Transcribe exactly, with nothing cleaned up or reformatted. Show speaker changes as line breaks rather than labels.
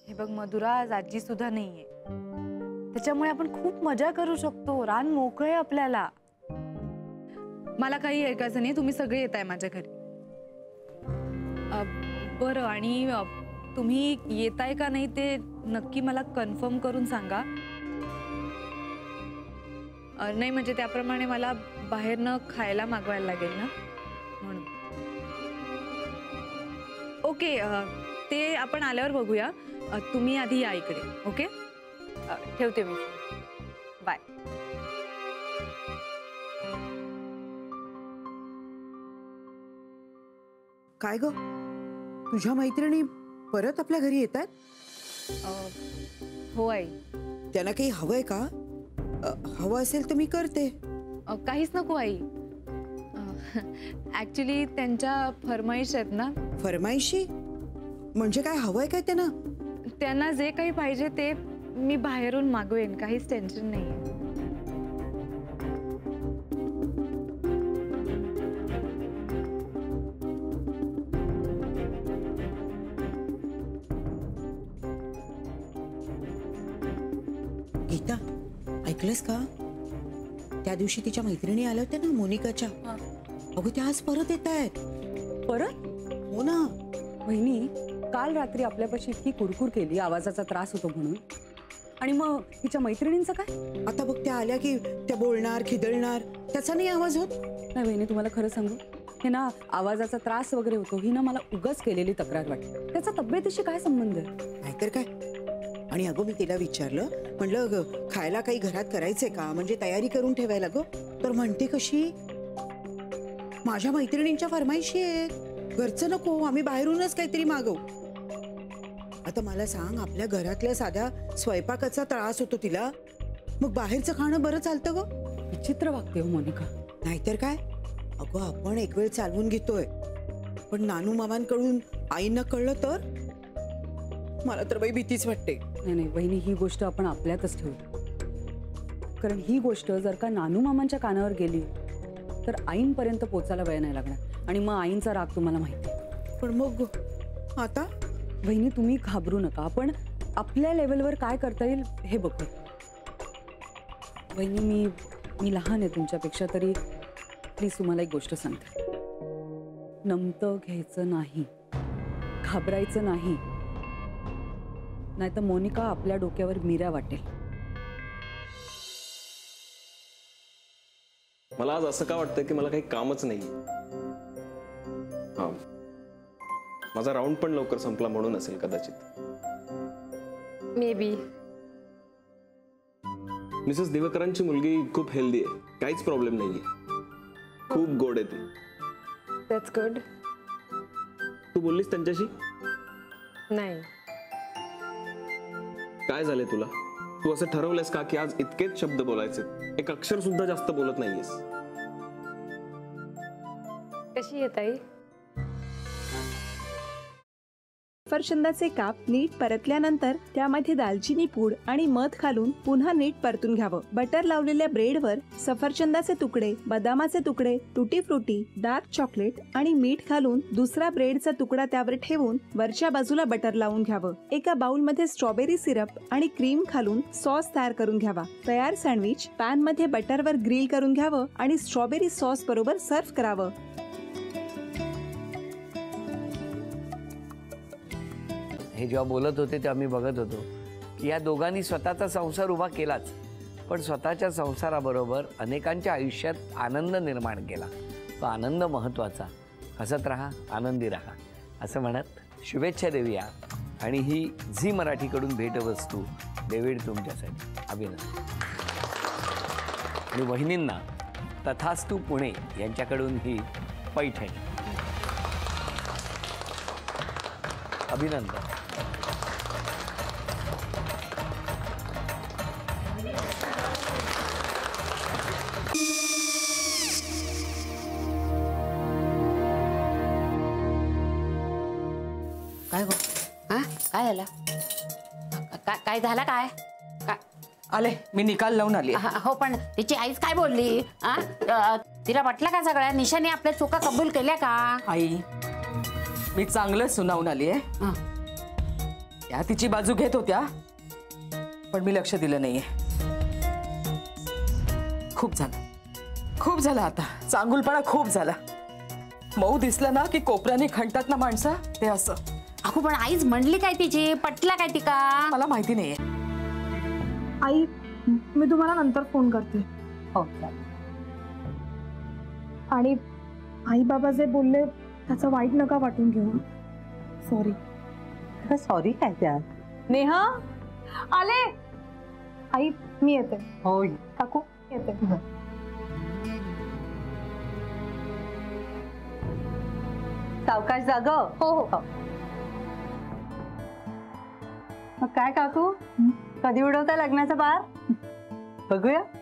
हे बघ मधुरा, आज आजी सुद्धा नाहीये, त्याच्यामुळे आपण खूप मजा करू शकतो. रान मोकळे आपल्याला. मला काही ऐकायचं नाही, तुम्ही सगळे येताय माझ्या घरी. बरं, आणि तुम्ही येताय का नाही ते नक्की मला कन्फर्म करून सांगा. नाही म्हणजे त्याप्रमाणे मला बाहेरनं खायला मागवायला लागेल ना म्हणून. ओके, ते आपण आल्यावर बघूया. तुम्ही आधी या इकडे. ओके, ठेवते मी. बाय.
काय ग, तुझ्या मैत्रिणी परत आपल्या घरी येतात?
हो आई.
त्यांना काही हवंय का? हवं असेल तर मी करते.
काहीच नको आई. ऍक्च्युली त्यांच्या फरमाईश आहेत ना.
फरमाईशी म्हणजे काय? हवंय काय त्यांना?
त्यांना जे काही पाहिजे ते मी बाहेरून मागवेन, काहीच टेन्शन नाहीये.
गीता, ऐकलंस का? त्या दिवशी तिच्या मैत्रिणी आल्या होत्या ना मोनिकाच्या. अगं त्या आज परत येत आहेत.
परत?
हो ना.
वहिनी, काल रात्री आपल्यापाशी इतकी कुरकुर केली, आवाजाचा त्रास होतो म्हणून, आणि मग तिच्या मैत्रिणींचं काय?
आता बघ, त्या आल्या की त्या बोलणार, खिदळणार, त्याचा नाही आवाज होत.
नाही वहिनी, तुम्हाला खरं सांगू, हे ना आवाजाचा त्रास वगैरे होतो, ही ना मला उगाच केलेली तक्रार वाटते. त्याचा तब्येतीशी काय संबंध आहे?
नाहीतर काय. आणि अगं मी तिला विचारलं, म्हटलं खायला काही घरात करायचंय का, म्हणजे तयारी करून ठेवायला गं. तर म्हणते कशी, माझ्या मैत्रिणींच्या फरमाईशी आहेत, घरचं नको, आम्ही बाहेरूनच काहीतरी मागवू. आता मला सांग, आपल्या घरातल्या साध्या स्वयंपाकाचा त्रास होतो तिला, मग बाहेरचं खाणं बरं चालतं गं?
विचित्र वागते हो मोनिका.
नाहीतर काय. अगं आपण एक वेळ चालवून घेतोय, पण नानू मामांकडून आईंना कळलं तर? मला तर बाई भीतीच वाटते.
नाही नाही वहिनी, ही गोष्ट आपण आपल्यातच ठेवू, कारण ही गोष्ट जर का नानू मामांच्या कानावर गेली तर आईंपर्यंत पोचायला वेळ नाही लागणार, आणि मग आईंचा राग तुम्हाला माहिती.
पण मग आता
वहिनी तुम्ही घाबरू नका, आपण आपल्या लेवलवर काय करता येईल हे बघू. वहिनी मी मी लहान आहे तुमच्यापेक्षा, तरी प्लीज तुम्हाला एक गोष्ट सांगते. नमतं घ्यायचं नाही, घाबरायचं नाही, नाहीतर मोनिका आपल्या डोक्यावर मिऱ्या वाटेल.
मला आज असं का वाटतं की मला काही कामच नाही. हा, माझा राऊंड पण लवकर संपला म्हणून असेल कदाचित.
May be.
मिसेस दिवाकरांची मुलगी खूप हेल्दी आहे, काहीच प्रॉब्लेम नाहीये, खूप गोड आहे ती.
That's good.
तू बोललीस त्यांच्याशी?
नाही.
काय झालंय तुला? तू असं ठरवलंस का की आज इतकेच शब्द बोलायचे, एक अक्षर सुद्धा जास्त बोलत नाहीयेस?
कशी येत आई?
सफरचंदाचे काप नीट परतल्यानंतर त्यामध्ये दालचिनी पूड आणि मध घालून पुन्हा नीट परतून घ्यावं. बटर लावलेल्या ब्रेडवर सफरचंदाचे तुकडे, बदामाचे तुकडे, टुटी फ्रुटी, डार्क चॉकलेट आणि मीठ घालून दुसरा ब्रेडचा तुकडा त्यावर ठेवून वरच्या बाजूला बटर लावून घ्यावं. एका बाउलमध्ये स्ट्रॉबेरी सिरप आणि क्रीम घालून सॉस तयार करून घ्यावा. तयार सँडविच पॅन मध्ये बटरवर ग्रिल करून घ्यावं आणि स्ट्रॉबेरी सॉस बरोबर सर्व्ह करावं.
हे जेव्हा बोलत होते तेव्हा मी बघत होतो की या दोघांनी स्वतःचा संसार उभा केलाच, पण स्वतःच्या संसाराबरोबर अनेकांच्या आयुष्यात आनंद निर्माण केला. तो आनंद महत्त्वाचा. हसत राहा, आनंदी राहा असं म्हणत शुभेच्छा देऊया. आणि ही झी मराठीकडून भेटवस्तू डेव्हिड तुमच्यासाठी. अभिनंदन. आणि वहिनींना तथास्तू पुणे यांच्याकडून ही पैठणी. अभिनंदन.
काय गो? हा काय झालं? काय काय झालं? काय काय
आले मी निकाल लावून आली.
हो पण तिची आईच काय बोलली? हा तिला वाटलं का सगळ्या निशाने आपल्या चुका कबूल केल्या का?
आई मी चांगलं सुनावून आली आहे. त्या तिची बाजू घेत होत्या, पण मी लक्ष दिलं नाहीये. खूप झालं, खूप झालं आता. चांगुलपणा खूप झाला. मऊ दिसलं ना की कोपऱ्याने खणतात ना माणसं, ते असं.
अगो पण आईच म्हणली काय तिची, पटला काय ती का?
मला माहिती नाहीये.
आई, मी तुम्हाला नंतर फोन करते.
हो
आणि आई बाबा जे बोलले त्याचं वाईट नका वाटून घेऊ. सॉरी.
सॉरी काय त्या?
नेहा आले. आई मी येते.
हो
काकू येते.
सावकाश जाग.
हो हो.
मग काय काकू, कधी उडवता लग्नाचा बार? बघूया.